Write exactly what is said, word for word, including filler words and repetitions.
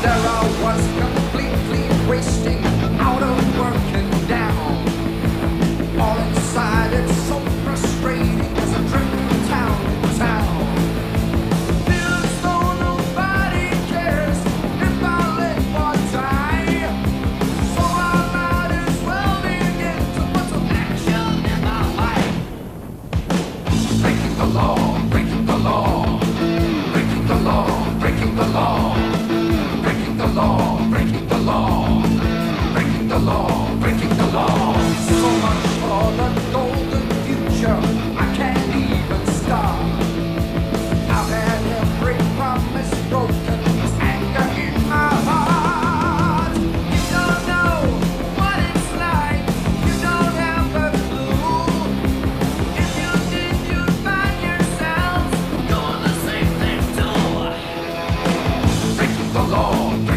There I was completely wasting, out of work and down. All inside it's so frustrating as I trip from town to town. Feels though nobody cares if I live or die. So I might as well begin to put some action in my life. Breaking the law, breaking the law, breaking the law, breaking the law. Breaking the law, breaking the law, breaking the law, breaking the law. So much for the golden future, I can't even start. I've had every promise broken, there's anger in my heart. You don't know what it's like, you don't have a clue. If you did, you'd find yourself doing the same thing too. Breaking the law.